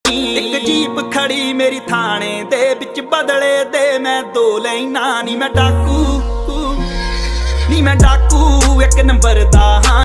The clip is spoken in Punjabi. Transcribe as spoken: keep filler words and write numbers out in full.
ਇੱਕ ਜੀਪ ਖੜੀ ਮੇਰੀ ਥਾਣੇ ਦੇ ਵਿੱਚ, ਬਦਲੇ ਦੇ ਮੈਂ ਦੋ ਲੈਣਾ। ਨੀ ਮੈਂ ਡਾਕੂ ਨੀ ਮੈਂ ਡਾਕੂ ਇੱਕ ਨੰਬਰ ਦਾ ਹਾਂ।